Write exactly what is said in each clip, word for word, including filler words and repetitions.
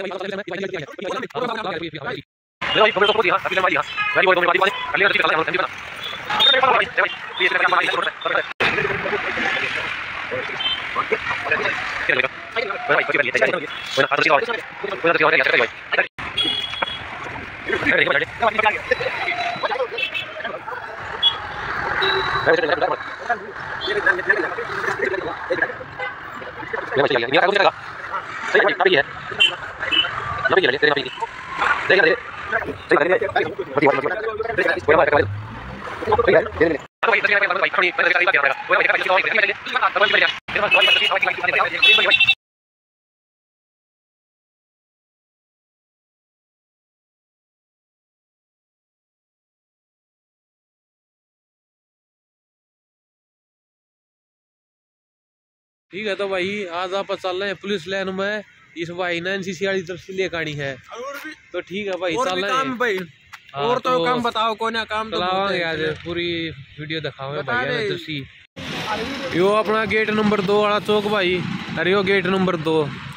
ठीक है। तो भाई आज आप चल रहे हैं पुलिस लाइन में, इस भाई ने एनसीसी वाली तरफ से लेकर आनी है, तो ठीक है भाई चल रहे हैं भाई। और तो, तो काम बताओ कौन है काम, तो आज पूरी वीडियो दिखाओ भाई एनसीसी। यो अपना गेट नंबर दो वाला चौक भाई, अरे यो गेट नंबर दो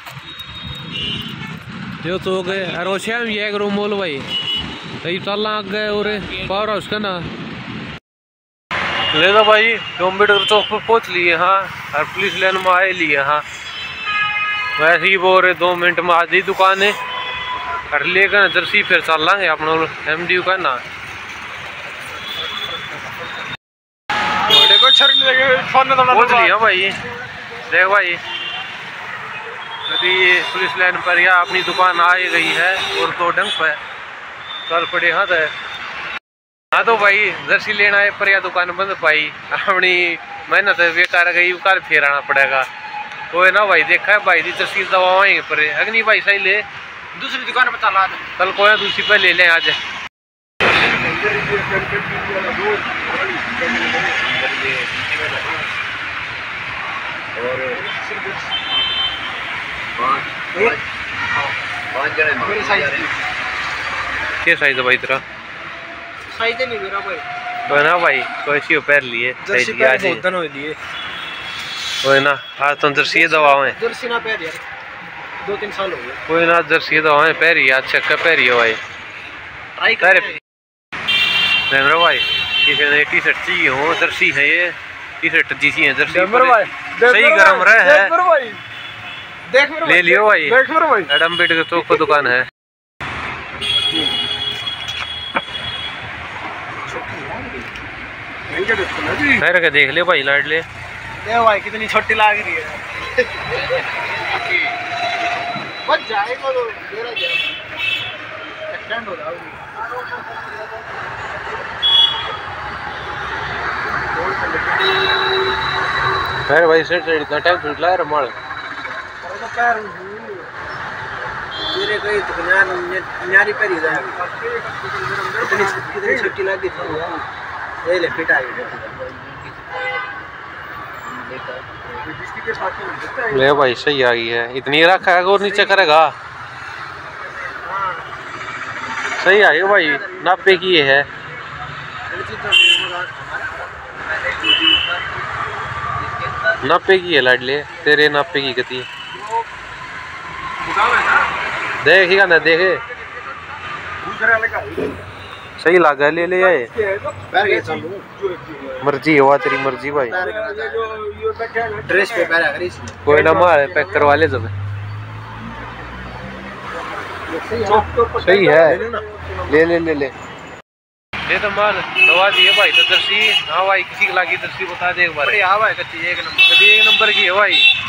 जो चौक है, और श्याम ये एक रूम बोल भाई, तो ये चलना आगे और पावर हाउस का ना ले लो भाई। अम्बेडकर चौक पर पहुंच लिए हाँ, और पुलिस लाइन में आए लिए हाँ। वैसे ही बोल रहे दो मिनट में आधी दुकान है, और लेकर जर्सी फिर चल लांगे अपना एम डी का ना। लिया भाई देख भाई, यदि पुलिस लाइन पर या अपनी दुकान आ गई है और तो ढंग पर चल पड़े हाँ तो हाँ। तो भाई जर्सी लेना है पर या दुकान बंद पाई, अपनी मेहनत बेकार गई, कल फिर आना पड़ेगा। तो है ना भाई, देखा है भाई दी जर्सी दवाएंगे पर अग्नि भाई सही ले दूसरी दुकान पर चला कल को है दूसरी पे ले लें आज। क्या साइज है भाई तेरा? साइज नहीं मेरा भाई, तो ना भाई तो ऐसी पैर लिए जर्सी पैर बहुत दिन हो लिए, कोई ना आज तो जर्सी दवाएं जर्सी ना पैर यार दो तीन साल हो गए, कोई ना जर्सी दवाएं पैर ही आज चक्का पैर ही भाई ट्राई कर मेरा भाई। किसी ने टी शर्ट चाहिए हो जर्सी है, ये टी शर्ट जीसी है जर्सी भाई सही गरम रहे है, देख मेरे ले लियो भाई, देख मेरे भाई अम्बेडकर चौक पर दुकान है। खैर के देख ले भाई लाइट ले दे भाई, कितनी छोटी लग रही है। बच जाएगा तो मेरा क्या एक्सटेंड हो रहा है। खैर भाई सेट सेट इतना टाइम छूट लाया रमाल तो पैर मेरे कहीं तो न्यार न्यारी पैर ही जाए, कितनी कितनी छोटी लगी थी ये ले फिट आई ले भाई सही आ गई है, इतनी रखा है और नीचे करेगा सही आ गई भाई। नापे की ये है, नापे की है लाडले तेरे नापे की गति देखेगा ना देखे सही लगा ले ले आए, मर्जी हुआ तेरी मर्जी भाई। ड्रेस पे पैर अगर कोई ना मार पैक करवा ले सब सही है, ले ले ले ले ये तो माल दवा दी है भाई। तो जर्सी हाँ भाई किसी की लागी जर्सी बता दे एक बार। हाँ भाई कच्ची एक नंबर एक नंबर की है भाई।